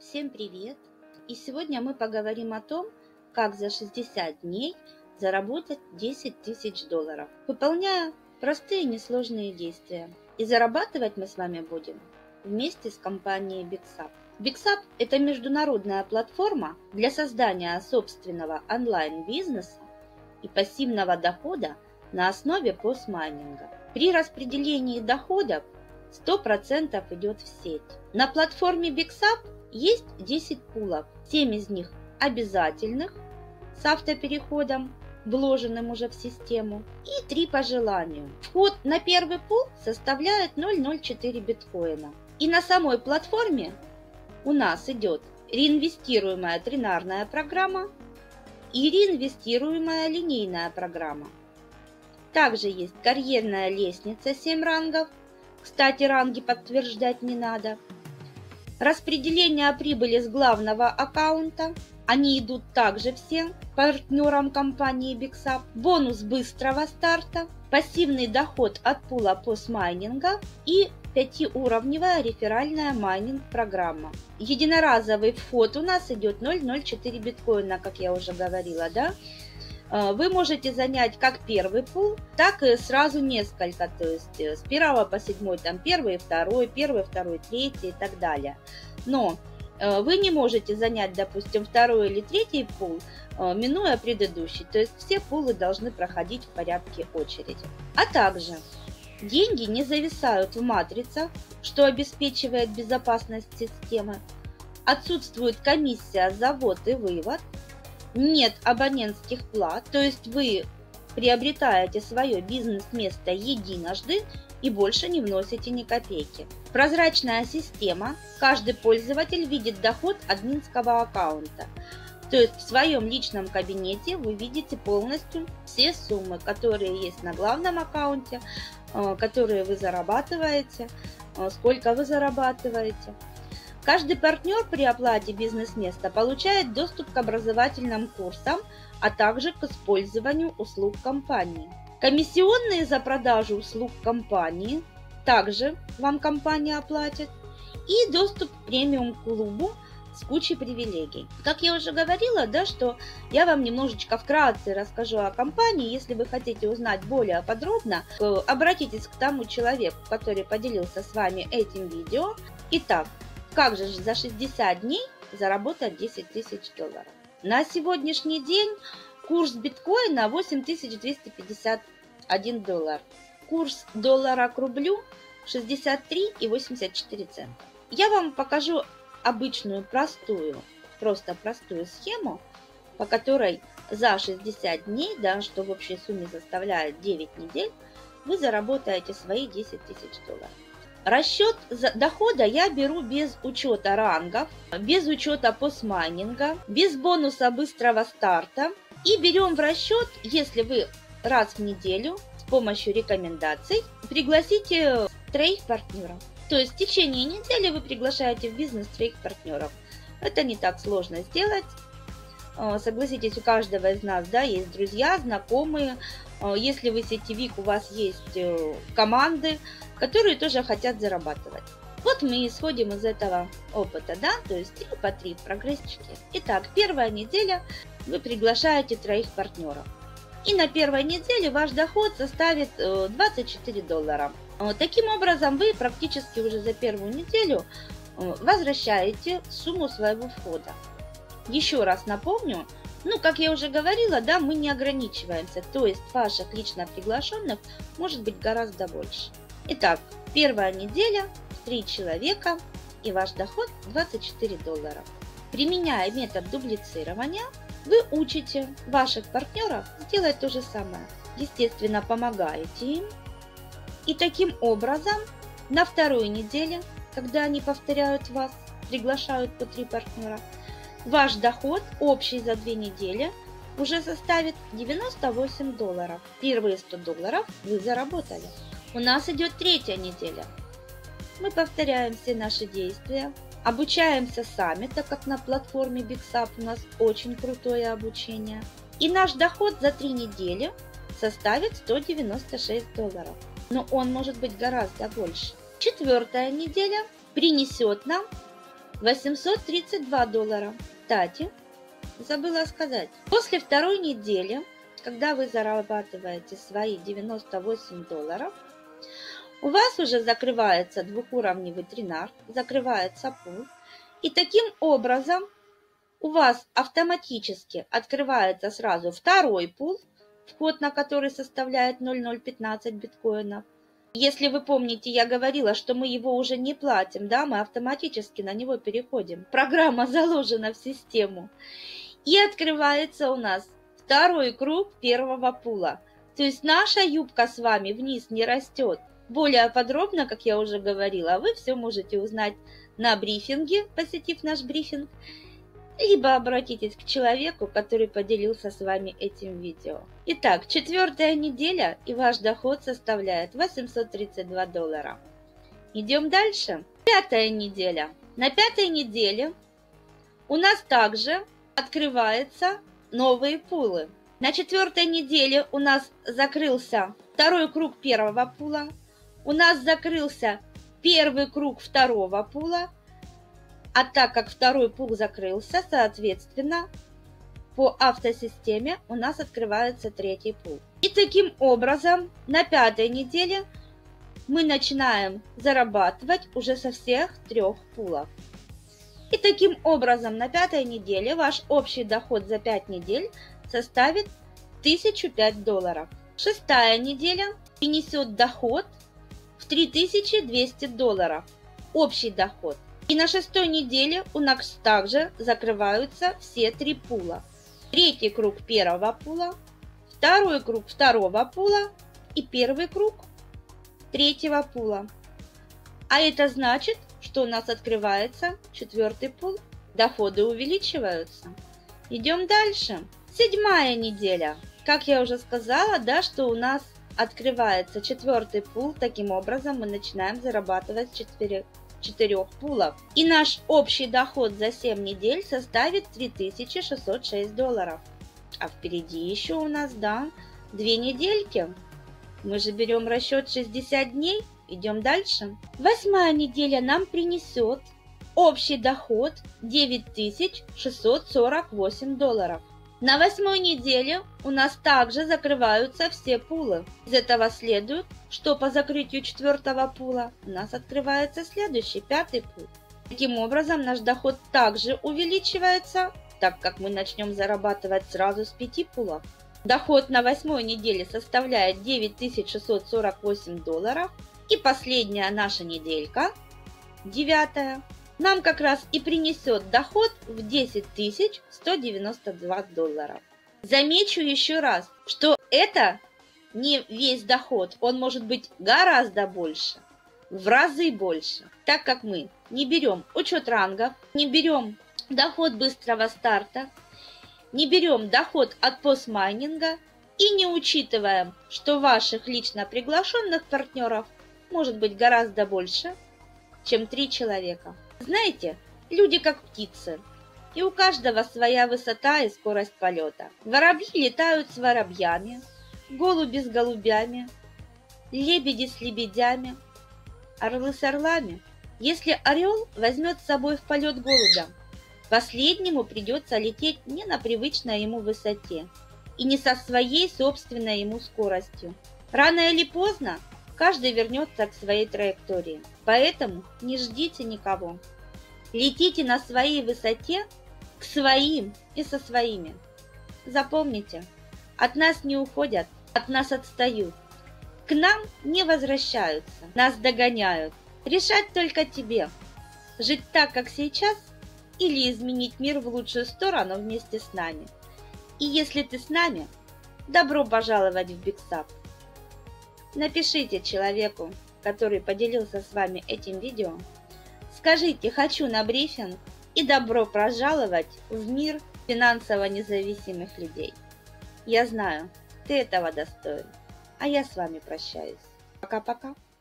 Всем привет! И сегодня мы поговорим о том, как за 60 дней заработать 10 тысяч долларов, выполняя простые несложные действия. И зарабатывать мы с вами будем вместе с компанией BigSap. BigSap – это международная платформа для создания собственного онлайн-бизнеса и пассивного дохода на основе постмайнинга. При распределении доходов 100% идет в сеть. На платформе BigSap есть 10 пулов, 7 из них обязательных с автопереходом, вложенным уже в систему, и 3 по желанию. Вход на первый пул составляет 0,04 биткоина. И на самой платформе у нас идет реинвестируемая тринарная программа и реинвестируемая линейная программа. Также есть карьерная лестница 7 рангов. Кстати, ранги подтверждать не надо. Распределение прибыли с главного аккаунта. Они идут также всем партнерам компании BigSap. Бонус быстрого старта. Пассивный доход от пула постмайнинга и 5-уровневая реферальная майнинг-программа. Единоразовый вход у нас идет 0,04 биткоина, как я уже говорила, да? Вы можете занять как первый пул, так и сразу несколько, то есть с 1 по 7, там первый, второй, третий и так далее. Но вы не можете занять, допустим, второй или третий пул, минуя предыдущий, то есть все пулы должны проходить в порядке очереди. А также деньги не зависают в матрицах, что обеспечивает безопасность системы, отсутствует комиссия за ввод и вывод, нет абонентских плат, то есть вы приобретаете свое бизнес-место единожды и больше не вносите ни копейки. Прозрачная система, каждый пользователь видит доход админского аккаунта. То есть в своем личном кабинете вы видите полностью все суммы, которые есть на главном аккаунте, которые вы зарабатываете, сколько вы зарабатываете. Каждый партнер при оплате бизнес-места получает доступ к образовательным курсам, а также к использованию услуг компании. Комиссионные за продажу услуг компании также вам компания оплатит. И доступ к премиум-клубу с кучей привилегий. Как я уже говорила, да, что я вам немножечко вкратце расскажу о компании. Если вы хотите узнать более подробно, обратитесь к тому человеку, который поделился с вами этим видео. Итак, как же за 60 дней заработать 10 тысяч долларов? На сегодняшний день курс биткоина 8251 доллар. Курс доллара к рублю 63,84 цента. Я вам покажу обычную простую схему, по которой за 60 дней, да, что в общей сумме составляет 9 недель, вы заработаете свои 10 тысяч долларов. Расчет дохода я беру без учета рангов, без учета постмайнинга, без бонуса быстрого старта. И берем в расчет, если вы раз в неделю с помощью рекомендаций пригласите 3 партнеров. То есть в течение недели вы приглашаете в бизнес 3 партнеров. Это не так сложно сделать. Согласитесь, у каждого из нас, да, есть друзья, знакомые. Если вы сетевик, у вас есть команды, которые тоже хотят зарабатывать. Вот мы исходим из этого опыта, да, то есть 3 по 3 в прогрессчике. Итак, первая неделя вы приглашаете 3 партнеров. И на первой неделе ваш доход составит 24 доллара. Таким образом, вы практически уже за первую неделю возвращаете сумму своего входа. Еще раз напомню, как я уже говорила, да, мы не ограничиваемся, то есть ваших лично приглашенных может быть гораздо больше. Итак, первая неделя, 3 человека и ваш доход 24 доллара. Применяя метод дублицирования, вы учите ваших партнеров делать то же самое. Естественно, помогаете им. И таким образом, на второй неделе, когда они повторяют вас, приглашают по 3 партнера, ваш доход общий за 2 недели уже составит 98 долларов. Первые 100 долларов вы заработали. У нас идет 3-я неделя. Мы повторяем все наши действия, обучаемся сами, так как на платформе BigSap у нас очень крутое обучение. И наш доход за 3 недели составит 196 долларов. Но он может быть гораздо больше. 4-я неделя принесет нам 832 доллара. Кстати, забыла сказать, после второй недели, когда вы зарабатываете свои 98 долларов, у вас уже закрывается двухуровневый тренаж, закрывается пул, и таким образом у вас автоматически открывается сразу второй пул, вход на который составляет 0,015 биткоинов. Если вы помните, я говорила, что мы его уже не платим, да, мы автоматически на него переходим. Программа заложена в систему. И открывается у нас второй круг первого пула. То есть наша юбка с вами вниз не растет. Более подробно, как я уже говорила, вы все можете узнать на брифинге, посетив наш брифинг, либо обратитесь к человеку, который поделился с вами этим видео. Итак, 4-я неделя, и ваш доход составляет 832 доллара. Идем дальше. 5-я неделя. На 5-й неделе у нас также открываются новые пулы. На 4-й неделе у нас закрылся второй круг первого пула, у нас закрылся первый круг второго пула, а так как второй пул закрылся, соответственно, по автосистеме у нас открывается третий пул. И таким образом на 5-й неделе мы начинаем зарабатывать уже со всех 3 пулов. И таким образом на 5-й неделе ваш общий доход за 5 недель составит 1005 долларов. 6-я неделя принесет доход в 3200 долларов. Общий доход. И на 6-й неделе у нас также закрываются все 3 пула. Третий круг первого пула, второй круг второго пула и первый круг третьего пула. А это значит, что у нас открывается 4-й пул. Доходы увеличиваются. Идем дальше. 7-я неделя. Как я уже сказала, да, что у нас открывается 4-й пул. Таким образом мы начинаем зарабатывать с 4 пулов. И наш общий доход за 7 недель составит 3606 долларов. А впереди еще у нас, да, 2 недельки. Мы же берем расчет 60 дней. Идем дальше. 8-я неделя нам принесет общий доход 9648 долларов. На 8-й неделе у нас также закрываются все пулы. Из этого следует, что по закрытию 4-го пула у нас открывается следующий 5-й пул. Таким образом, наш доход также увеличивается, так как мы начнем зарабатывать сразу с 5 пулов. Доход на 8-й неделе составляет 9648 долларов. И последняя наша неделька, 9-я, нам как раз и принесет доход в 10192 доллара. Замечу еще раз, что это не весь доход, он может быть гораздо больше, в разы больше, так как мы не берем учет рангов, не берем доход быстрого старта, не берем доход от постмайнинга и не учитываем, что ваших лично приглашенных партнеров может быть гораздо больше, чем 3 человека. Знаете, люди как птицы, и у каждого своя высота и скорость полета. Воробьи летают с воробьями, голуби с голубями, лебеди с лебедями, орлы с орлами. Если орел возьмет с собой в полет голубя, последнему придется лететь не на привычной ему высоте и не со своей собственной ему скоростью. Рано или поздно каждый вернется к своей траектории, поэтому не ждите никого. Летите на своей высоте к своим и со своими. Запомните, от нас не уходят, от нас отстают. К нам не возвращаются, нас догоняют. Решать только тебе. Жить так, как сейчас, или изменить мир в лучшую сторону вместе с нами. И если ты с нами, добро пожаловать в BigSap. Напишите человеку, который поделился с вами этим видео. Скажите «хочу на брифинг» и добро пожаловать в мир финансово независимых людей. Я знаю, ты этого достоин. А я с вами прощаюсь. Пока-пока.